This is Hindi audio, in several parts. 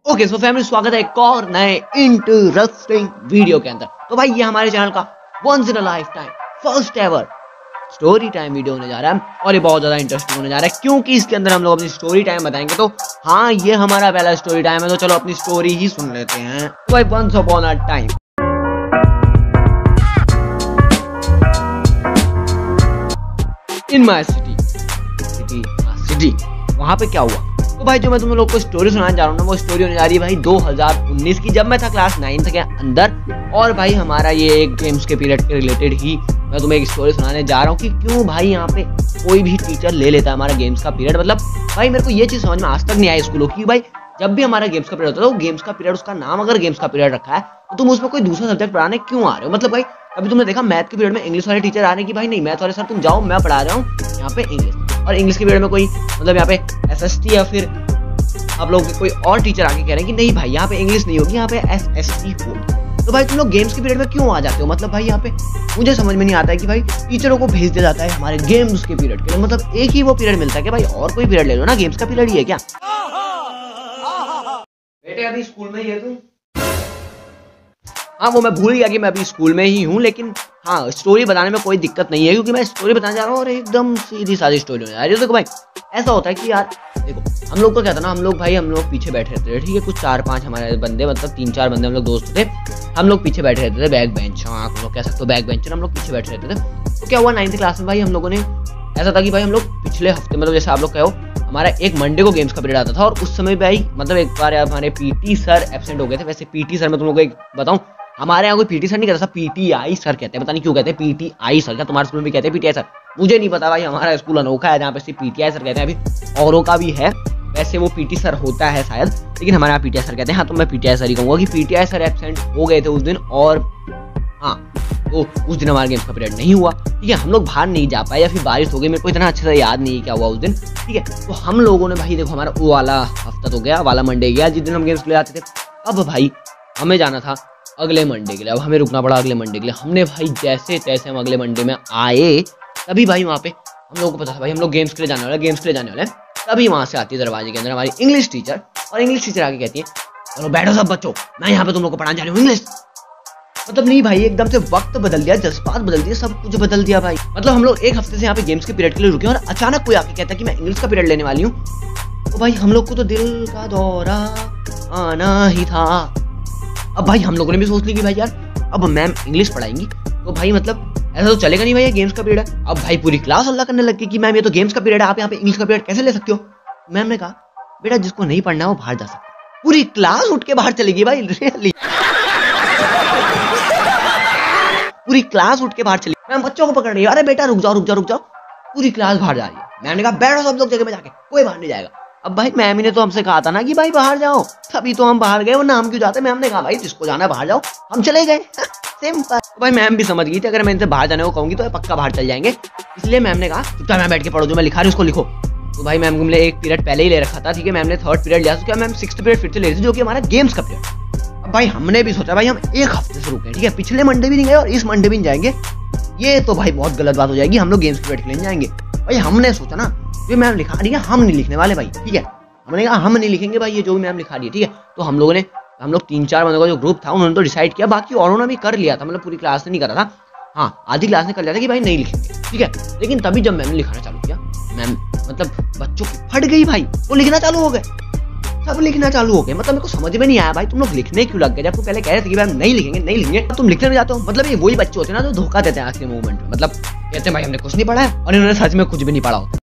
ओके सो फैमिली, स्वागत है एक और नए इंटरेस्टिंग वीडियो के अंदर। तो भाई ये हमारे चैनल का once in a lifetime first ever story time video होने जा रहा है और ये बहुत ज्यादा इंटरेस्टिंग होने जा रहा है क्योंकि इसके अंदर हम लोग अपनी स्टोरी टाइम बताएंगे। तो हाँ, ये हमारा पहला स्टोरी टाइम है, तो चलो अपनी स्टोरी ही सुन लेते हैं। तो भाई once upon a time in my city वहां पे क्या हुआ। तो भाई जो मैं तुम लोग को स्टोरी सुनाने जा रहा हूँ ना, वो स्टोरी होने जा रही है भाई 2019 की, जब मैं था क्लास 9th के अंदर। और भाई हमारा ये एक गेम्स के पीरियड के रिलेटेड ही मैं तुम्हें एक स्टोरी सुनाने जा रहा हूँ कि क्यों भाई यहाँ पे कोई भी टीचर ले लेता है हमारा गेम्स का पीरियड। मतलब भाई मेरे को ये चीज समझ में आज तक नहीं आई स्कूलों की, भाई जब भी हमारा गेम्स का पीरियड होता है तो गेम्स का पीरियड, उसका नाम अगर गेम्स का पीरियड रखा है तो तुम उसमें कोई दूसरा सब्जेक्ट पढ़ाने क्यों आ रहे हो। मतलब भाई अभी तुमने देखा मैथ के पीरियड में इंग्लिश वाले टीचर आ रहे हैं कि भाई नहीं मैथ वाले सर तुम जाओ, मैं पढ़ा रहा हूँ यहाँ पे इंग्लिश। और इंग्लिश के पीरियड में कोई मतलब यहाँ पे SST या फिर आप लोग कोई और टीचर आके कह रहे हैं कि नहीं भाई यहाँ पे इंग्लिश नहीं होगी, यहाँ पे SST होगी। तो भाई तुम लोग गेम्स के पीरियड में क्यों आ जाते हो। मतलब भाई यहाँ पे मुझे समझ में नहीं आता है कि भाई टीचरों को भेज दिया जाता है हमारे गेम्स के पीरियड के लिए। मतलब एक ही वो पीरियड मिलता है कि भाई और कोई पीरियड ले लो ना, गेम्स का पीरियड ही है क्या। बेटे अभी स्कूल में ही है तू? हाँ वो मैं भूल गया कि मैं अभी स्कूल में ही हूँ, लेकिन हाँ स्टोरी बताने में कोई दिक्कत नहीं है क्योंकि मैं स्टोरी बताने जा रहा हूँ और एकदम सीधी सादी स्टोरी होने जा रही है। देखो भाई ऐसा होता है कि यार देखो हम लोग को क्या था ना, हम लोग पीछे बैठे रहते थे, ठीक है। कुछ 4-5 हमारे बंदे, मतलब 3-4 बंदे हम लोग दोस्त थे, हम लोग पीछे बैठे रहते थे, बैक बेंच, हाँ आप लोग कह सकते हो बैक बेंचर, हम लोग पीछे बैठे रहते थे। तो क्या हुआ 9th क्लास में भाई हम लोगों ने ऐसा था कि भाई हम लोग पिछले हफ्ते, मतलब जैसे आप लोग कहो हमारा एक मंडे को गेम्स का पीरियड आता था और उस समय भाई मतलब एक बार हमारे PT सर एब्सेंट हो गए थे। वैसे PT सर मैं तुम लोग को एक बताऊं, हमारे यहाँ कोई PT सर नहीं कहता, PTI सर कहते हैं। पता नहीं क्यों कहते हैं PTI सर, क्या तुम्हारे स्कूल में भी कहते हैं PTI सर? मुझे नहीं पता भाई, हमारा स्कूल अनोखा है जहाँ पे सिर्फ PTI सर कहते हैं। अभी औरों का भी है, वैसे वो PT सर होता है शायद, लेकिन हमारे यहाँ PTI सर कहते हैं। हाँ तो मैं PTI सर ही कहूँगा कि PTI सर एब्सेंट हो गए थे उस दिन। और हाँ तो उस दिन हमारा गेम्स का पीरियड नहीं हुआ, ठीक है। हम लोग बाहर नहीं जा पाए या फिर बारिश हो गई, मेरे को इतना अच्छे से याद नहीं क्या हुआ उस दिन, ठीक है। तो हम लोगों ने भाई देखो हमारा वो वाला हफ्ता तो गया, वाला मंडे गया जिस दिन हम गेम्स के लिए आते थे। अब भाई हमें जाना था अगले मंडे के लिए, अब हमें रुकना पड़ा अगले मंडे के लिए। हमने भाई जैसे तैसे हम अगले मंडे में आए, तभी भाई वहाँ पे हम लोगों को पता था भाई हम लोग गेम्स के लिए जाने वाले। तभी वहाँ से आती है दरवाजे के अंदर हमारी इंग्लिश टीचर, और इंग्लिश टीचर आके कहती है चलो बैठो सब बच्चों, मैं यहाँ पे तुम लोग को पढ़ाने जा रही हूँ इंग्लिश। मतलब नहीं भाई, एकदम से वक्त बदल दिया, जज्बात बदल दिए, सब कुछ बदल दिया भाई। मतलब हम लोग एक हफ्ते से यहाँ पे गेम्स के पीरियड के लिए रुके और अचानक कोई आके कहता है कि मैं इंग्लिश का पीरियड लेने वाली हूँ। तो भाई हम लोग को तो दिल का दौरा आना ही था। अब भाई हम लोगों ने भी सोच ली कि भाई यार अब मैम इंग्लिश पढ़ाएंगी तो भाई मतलब ऐसा तो चलेगा नहीं भाई, ये गेम्स का पीरियड है। अब भाई पूरी क्लास हल्ला करने लगी कि मैम ये तो गेम्स का पीरियड है, आप यहाँ पे इंग्लिश का पीरियड कैसे ले सकते हो। मैम ने कहा बेटा जिसको नहीं पढ़ना है वो बाहर जा सकता है। पूरी क्लास उठ के बाहर चलेगी भाई, रियली पूरी क्लास उठ के बाहर चली। मैम बच्चों को पकड़ रही है, अरे बेटा रुक जाओ। पूरी क्लास बाहर जा रही है। मैम ने कहा बैठो सब लोग जगह में जाके, कोई बाहर नहीं जाएगा। अब भाई मैम ने तो हमसे कहा था ना कि भाई बाहर जाओ, तभी तो हम बाहर गए, वरना हम क्यों जाते। मैम ने कहा भाई जिसको जाना है बाहर जाओ, हम चले गए। सिंपल। तो भाई मैम भी समझ गई थी अगर मैं इनसे बाहर जाने को कहूंगी तो पक्का बाहर चल जाएंगे, इसलिए मैम ने कहा चुपचाप मैं बैठ के पढ़ो, जो मैं लिखा रही हूँ उसको लिखो। तो भाई मैम ने एक पीरियड पहले ही ले रखा था, ठीक है। मैम ने 3rd पीरियड लिया, तो क्या मैम 6th पीरियड फिर से ले रही थी जो कि हमारा गेम्स का पीरियड। अब भाई हमने भी सोचा भाई हम एक हफ्ते से रुके, ठीक है, पिछले मंडे भी नहीं गए और इस मंडे भी नहीं जाएंगे, ये तो भाई बहुत गलत बात हो जाएगी, हम लोग गेम्स के पीरियड के लिए जाएंगे। भाई हमने सोचा ना जो मैम लिखा रही है हम नहीं लिखने वाले भाई, ठीक है। हमने कहा हम नहीं लिखेंगे भाई ये जो भी मैम लिखा रही है, ठीक है। तो हम लोग 3-4 बंदों का जो ग्रुप था उन्होंने तो डिसाइड किया, बाकी औरों ने भी कर लिया था, मतलब पूरी क्लास ने नहीं करा था, हाँ आधी क्लास ने कर लिया था कि भाई नहीं लिखेंगे, ठीक है। लेकिन तभी जब मैम ने लिखाना चालू किया, मैम मतलब बच्चों की फट गई भाई, वो लिखना चालू हो गए, सब लिखना चालू हो गए। मतलब मेरे को समझ में नहीं आया भाई तुम लोग लिखने क्यों लग गए, जब पहले कह रहे थे कि मैम नहीं लिखेंगे, तुम लिखने में जाते हो। मतलब ये वही बच्चे होते हैं ना जो धोखा देते हैं आखिरी मोमेंट में, मतलब कहते हैं भाई हमने कुछ नहीं पढ़ा है और इन्होंने सच में कुछ भी नहीं पढ़ा होता।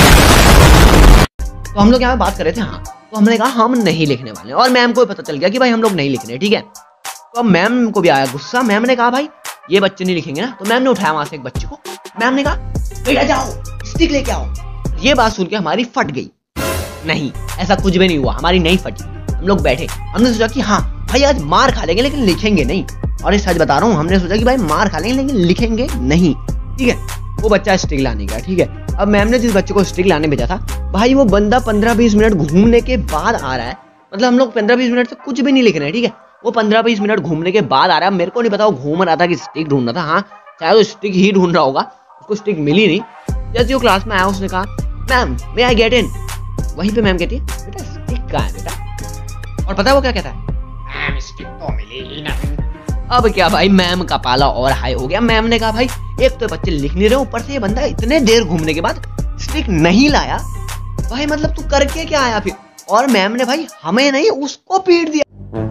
तो हम लोग यहाँ बात कर रहे थे, हाँ तो हमने कहा हम नहीं लिखने वाले, और मैम को पता चल गया कि भाई हम लोग नहीं लिख रहे, ठीक है। तो अब मैम को भी आया गुस्सा, मैम ने कहा भाई ये बच्चे नहीं लिखेंगे ना। तो मैम ने उठाया वहां से एक बच्चे को, मैम ने कहा बेटा जाओ स्टिक लेके आओ। ये बात सुन के हमारी फट गई, नहीं ऐसा कुछ भी नहीं हुआ, हमारी नहीं फटी। हम लोग बैठे, हमने सोचा कि हाँ भाई आज मार खा लेंगे लेकिन लिखेंगे नहीं, और ये सच बता रहा हूँ, हमने सोचा कि भाई मार खा लेंगे लेकिन लिखेंगे नहीं, ठीक है। वो बच्चा स्टिक लाने गया, ठीक है। अब मैम ने जिस बच्चे को स्टिक लाने भेजा था भाई वो बंदा 15-20 मिनट घूमने के बाद आ रहा है। मतलब हम लोग 15-20 मिनट से कुछ भी नहीं लिख रहे हैं, ठीक है। वो 15-20 मिनट घूमने के बाद आ रहा है। मेरे को नहीं पता वो घूम रहा था कि स्टिक ढूंढ रहा था, हाँ शायद वो स्टिक ही ढूंढ रहा होगा, उसको स्टिक मिली नहीं। जैसे वो क्लास में आया उसने कहा ma'am may I get in. वहीं पे मैम कहती है बेटा स्टिक कहाँ है बेटा। और पता है वो क्या कहता है, मैम स्टिक तो मिली ही नहीं। अब क्या भाई, मैम का पाला और हाई हो गया। मैम ने कहा भाई एक तो बच्चे लिख नहीं रहे, ऊपर से ये बंदा इतने देर घूमने के बाद स्टिक नहीं लाया, भाई मतलब तू करके क्या आया फिर। और मैम ने भाई हमें नहीं उसको पीट दिया।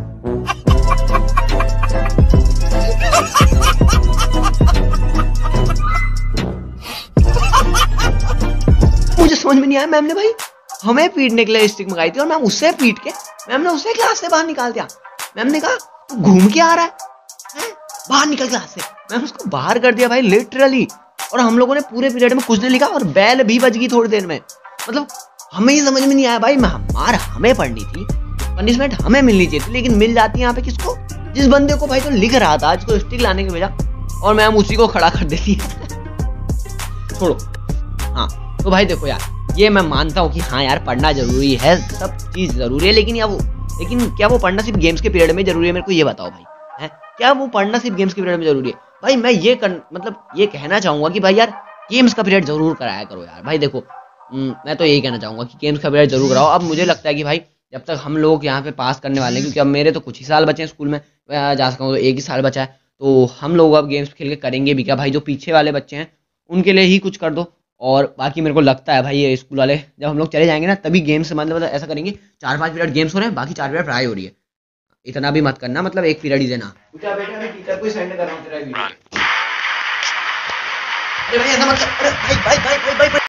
मुझे समझ में नहीं आया, मैम ने भाई हमें पीटने के लिए स्टिक मंगाई थी और मैम उससे पीट के मैम ने उसे क्लास से बाहर निकाल दिया। मैम ने कहा तू घूम के आ रहा है, बाहर निकल क्लास से। मैम उसको बाहर कर दिया भाई लिटरली। और हम लोगों ने पूरे पीरियड में कुछ नहीं लिखा और बैल भी बज गई थोड़ी देर में। मतलब हमें ही समझ में नहीं आया भाई, मार हमें पढ़नी थी, पनिशमेंट हमें मिलनी चाहिए थी, लेकिन मिल जाती है यहाँ पे किसको, जिस बंदे को भाई तो लिख रहा था, जिसको स्टिक लाने के भेजा, और मैम उसी को खड़ा कर देती है। छोड़ो। हाँ तो भाई देखो यार, ये मैं मानता हूँ कि हाँ यार पढ़ना जरूरी है, सब चीज जरूरी है, लेकिन क्या वो पढ़ना सिर्फ गेम्स के पीरियड में जरूरी है, मेरे को ये बताओ भाई, है क्या वो पढ़ना सिर्फ गेम्स के पीरियड में जरूरी है? भाई मैं ये कहना चाहूंगा कि भाई यार गेम्स का पीरियड जरूर कराया करो यार। भाई देखो मैं तो यही कहना चाहूंगा कि गेम्स का पीरियड जरूर कराओ। अब मुझे लगता है कि भाई जब तक हम लोग यहाँ पे पास करने वाले हैं, क्योंकि अब मेरे तो कुछ ही साल बचे हैं स्कूल में, जा सकता हूँ तो 1 ही साल बचा है, तो हम लोग अब गेम्स खेल के करेंगे भी क्या भाई। जो पीछे वाले बच्चे हैं उनके लिए ही कुछ कर दो, और बाकी मेरे को लगता है भाई ये स्कूल वाले जब हम लोग चले जाएंगे ना तभी गेम्स, मतलब ऐसा करेंगे 4-5 पीरियड गेम्स हो रहे हैं, बाकी 4 पीरियड पढ़ाई हो रही है। इतना भी मत करना, मतलब 1 पीरियड ही देना। क्या बेटा मैं टीचर को ही सेंड कर रहा हूँ तेरा वीडियो। अरे भाई ऐसा मत कर, अरे भाई भाई भाई भाई भाई